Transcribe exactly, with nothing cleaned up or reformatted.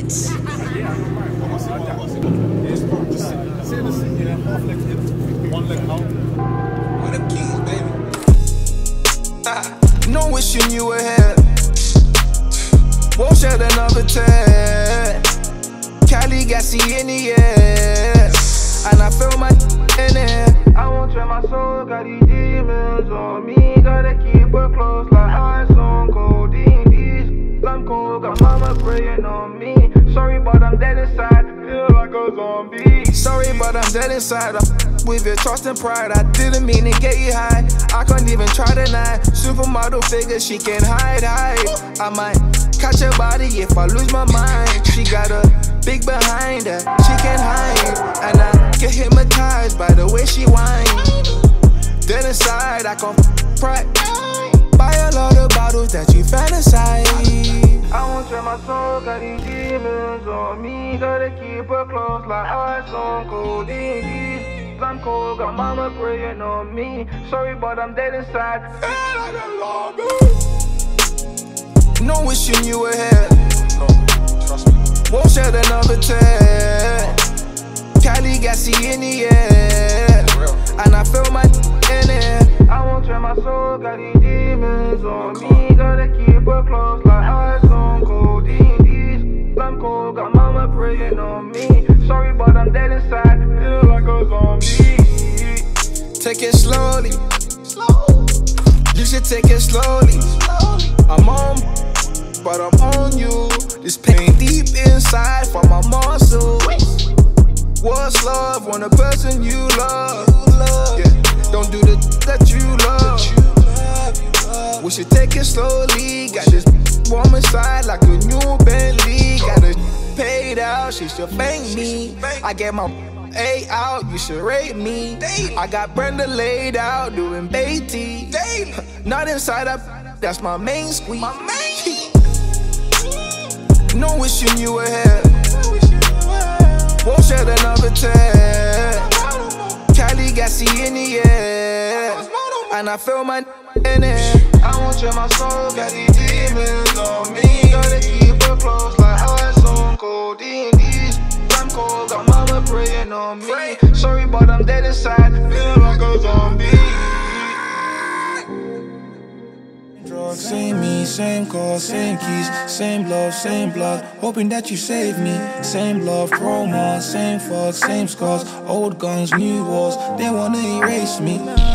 Figz. One leg out. With them keys, baby. No wishing you were here. Won't shed another tear. Cali gassy in the air, and I feel my in it. I won't trade my soul, got these demons on me. Gotta keep her close like ice on codeine. These I'm cold, got mama praying on me. Sorry, but I'm dead inside. Feel like a zombie. Sorry, but I'm dead inside. I'm with your trust and pride. I didn't mean to get you high. I can't even try tonight. Supermodel figure, she can hide, hide. I might catch her body if I lose my mind. She got a big behind her, she can hide. And I get hypnotized by the way she whines. Dead inside, I can't pride. Buy a lot of bottles that you fantasize. I won't trade my soul, got these demons on me. Gotta keep her close like ice on codeine. I'm cold, got mama praying on me. Sorry, but I'm dead inside. No wishing you were here. No, trust me. Won't shed another tear. Cali gassy in the air, and I feel my in it. I won't trade my soul, got these demons on me. Gotta keep her close like ice on codeine. These I'm cold, got mama praying on me. Sorry, but I'm dead inside. Feel like a zombie. Take it slowly. You should take it slowly. I'm on, but I'm on you. This pain deep inside from my muscles. What's love when a person you love? Yeah, don't do the that you love. We should take it slowly. Got this warm inside like a new Bentley. Got it paid out, she should thank me. I get my A out, you should rate me. I got Brenda laid out doing Beatty. Not inside up, that's my main squeeze. No wishing you were here. Won't shed another tear. Cali gassy in the air, and I feel my in it. I won't trade my soul, got these demons on me. Gotta keep her close like ice on codeine. These I'm cold, got mama praying on me. Sorry, but I'm dead inside. Feel like a zombie. Same me, same call, same keys, same love, same blood. Hoping that you save me. Same love, promo, same faults, same scars. Old guns, new wars, they wanna erase me.